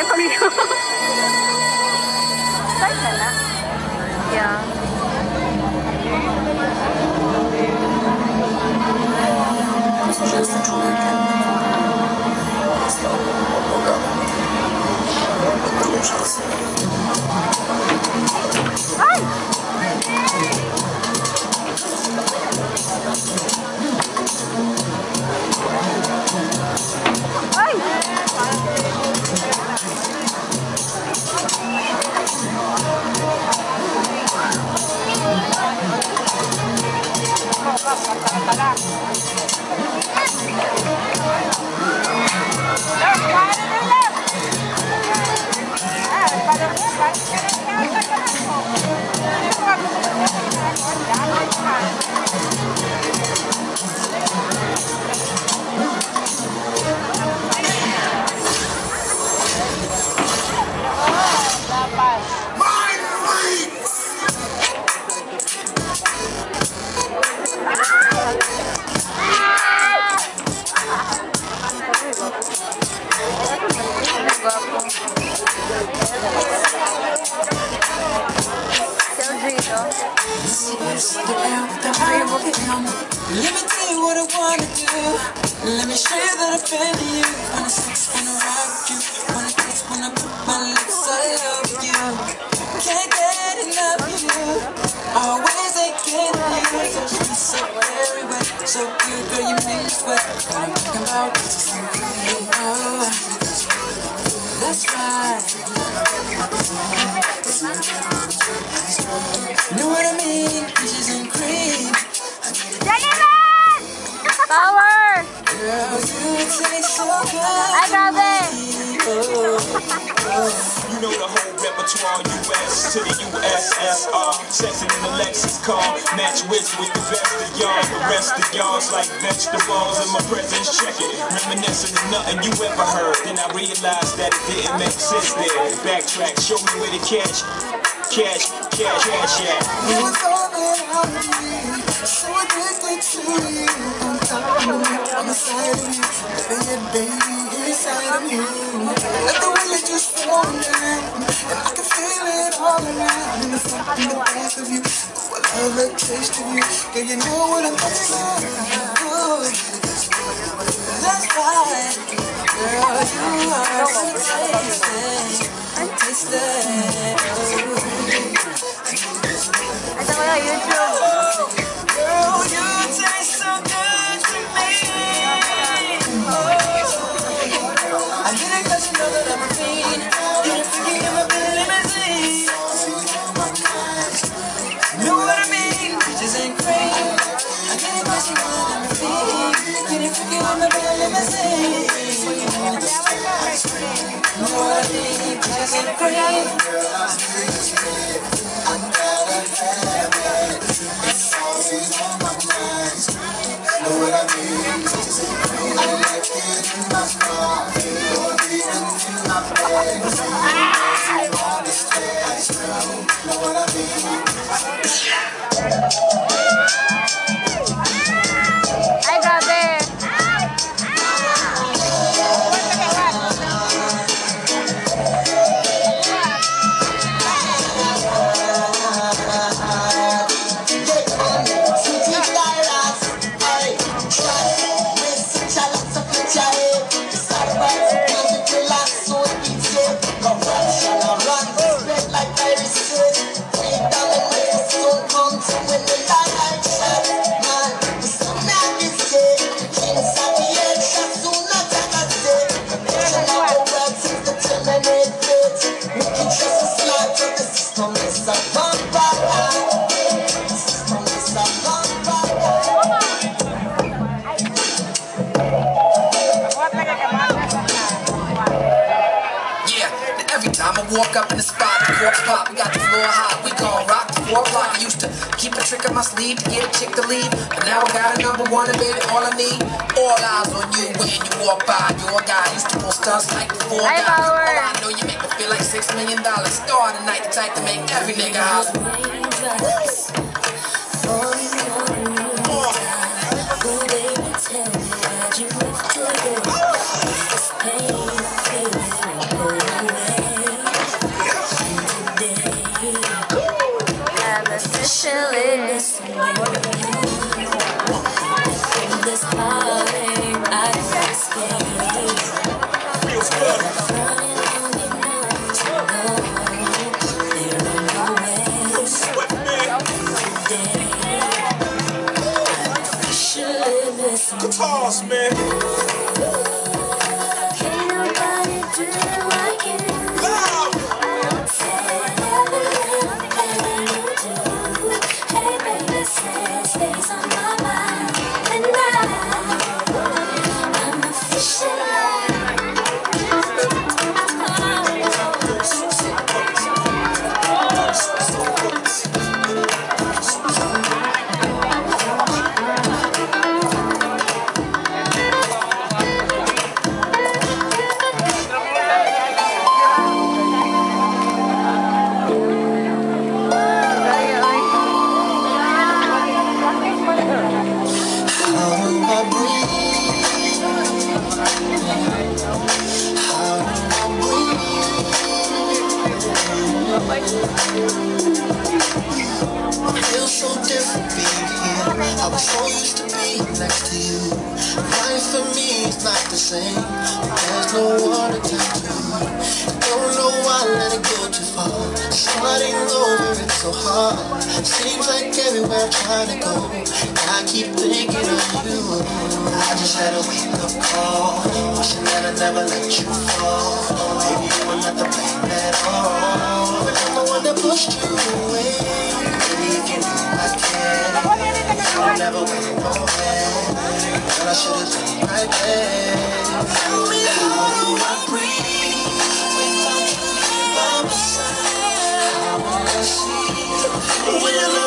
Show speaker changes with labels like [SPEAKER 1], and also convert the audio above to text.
[SPEAKER 1] Start na na. Yeah. Ay!
[SPEAKER 2] Let me tell you what I wanna do. Let me show you that I've been to you. Wanna sex, wanna rock you. Wanna kiss, wanna put my lips all over you. Can't get enough of you. Always aching you. So sweet, so very wet. So good, girl, you make me sweat. What I'm talking about is so good. Oh, that's right. You know what I mean? Peaches and cream.
[SPEAKER 1] Power!
[SPEAKER 2] Girl, you taste so good.
[SPEAKER 1] Ay, grabe!
[SPEAKER 3] You know the whole repertoire, US to the USSR. Sexing in the Lexus car, match wits with the best of y'all. The rest of y'all's like vegetables in my presence. Check it, reminiscent of nothing you ever heard. Then I realized that it didn't make sense there. Backtrack, show me where the cash at.
[SPEAKER 2] You was all that I need, so addicted to you. On top of me, on the side of me, baby, inside of you. Like the way you just fall down, and I can feel it all around. In the front, in the back of you, oh, I love the taste of you. Girl, you know what I'm talking about. Oh, that's right. Girl, you are so tasty, tasty.
[SPEAKER 1] Ito ko yung YouTube.
[SPEAKER 2] Girl, you taste so good to me. I did it 'cause you know that I'm a fiend. Didn't forget I'm a bit limousine. You know what I mean? Peaches and cream. I did it 'cause you know that I'm a fiend. Didn't forget I'm a bit limousine. You know what I mean? Peaches and cream.
[SPEAKER 1] Ay, grabe!
[SPEAKER 2] Walk up in the spot, the cork pop, we got the floor hot, we gon' rock the floor block. I used to keep a trick up my sleeve to get a chick to leave, but now I got a number one and baby, all I need, all eyes on you when you walk by. Your guy used to pull stunts like the four guys. All I know, you make me feel like $6 million. Star tonight, the type to make every nigga house. Pain, Feels so different being here. I was so used to being next to you. Life for me is not the same. There's no one to turn to. Don't know why I let it go too far. Starting over, it's so hard. Seems like everywhere I'm trying to go, I keep thinking of you. I just had a wake up call. Wishing that I never let you fall. Maybe you were not to blame at all, but I'm the one that pushed you away. Maybe if you knew I cared, you would never went nowhere. But I should have been right there. Tell me how do I breathe without you by my side? How will I see when you're